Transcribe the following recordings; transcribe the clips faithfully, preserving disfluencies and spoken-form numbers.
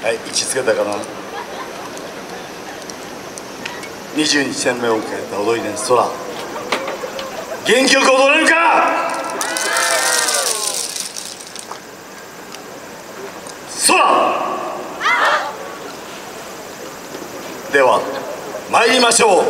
はい、位置つけたかな。にじゅうに戦目を迎えた踊り連空、元気よく踊れるか。空では参りましょう。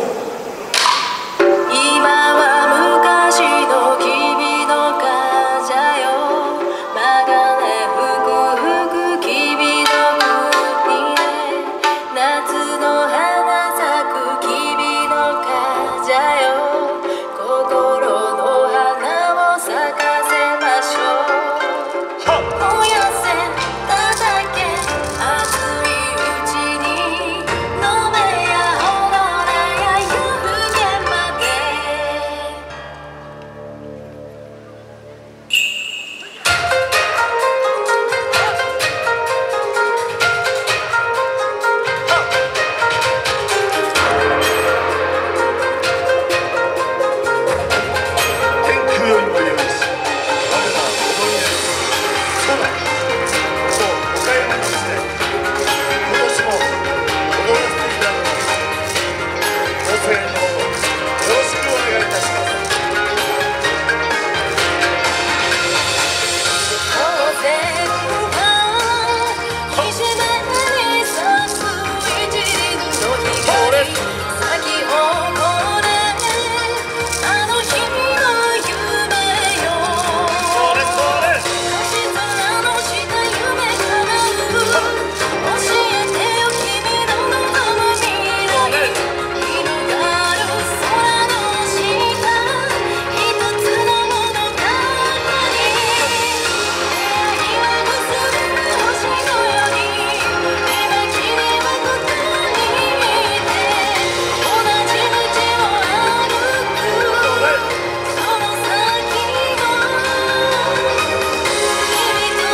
今は昔の君の風よ、まがね吹く吹く君の国で、夏の花咲く君の風よ、心の花を咲かせましょう。燃やせ叩け熱いうちに、飲めや踊れや夜更けまで。 天空よりもよいし、我ら踊り連空と岡山に来て、今年も踊らせていただきます。ご声援のほどよろしくお願いいたします。 当然はひじめに咲く一輪の光、咲き誇れあの日の夢よ。 それそれ星空の下夢叶う、教えてよ君の望む未来、広がる空の下一つの物語、出会いは結ぶ星のように、今君はここにいて、同じ道を歩く、その先は君と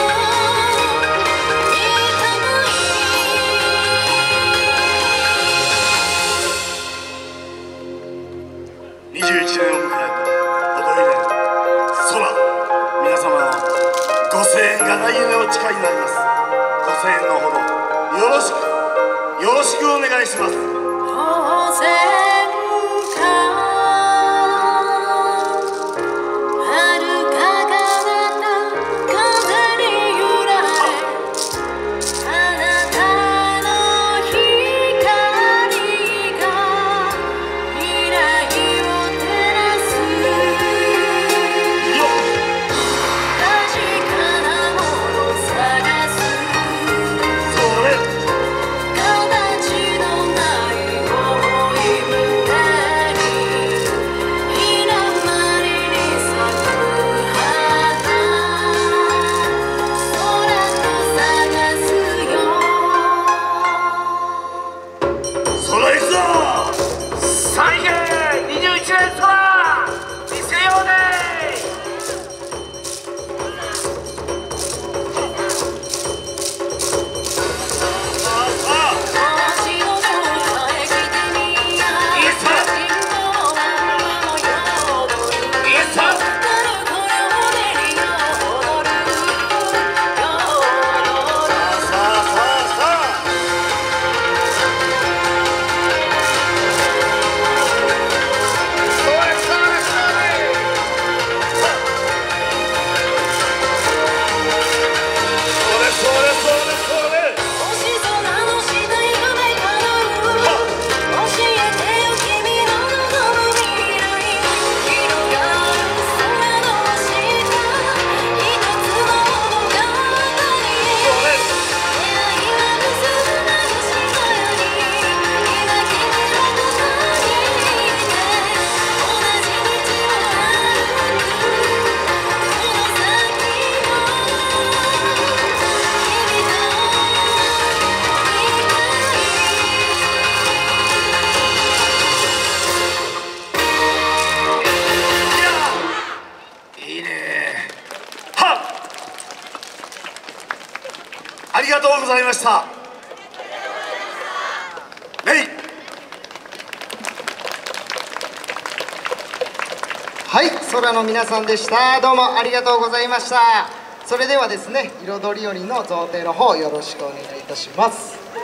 いたまい。 にじゅういちねんを迎えた踊り連空、皆様のご声援が来年の誓いになります。ご声援のほどよろしくよろしくお願いします。 当然か遥か彼方風に揺られ、あなたの光が未来を照らす、 よっ確かなもの探す、 それ形のない想い胸に、ひだまりに咲く花、空と探すよ。 空行くぞ。 再現にじゅういちねん空見せようね。 星の空へ来てみや、人の輪のよう踊る、なるこよ踊りよ踊るよ踊る。 さあさあさあ、 それそれそれ。 それそれそれそれ。 星空の下夢叶う、教えてよ君の望む未来、広がる空の下一つの物語、出会いは結ぶ星のように、今君はここにいて、同じ道を歩く、その先は君といいね。はっ、ありがとうございました。レイ。 はい、空の皆さんでした。どうもありがとうございました。 それではですね、彩りよりの贈呈の方よろしくお願いいたします。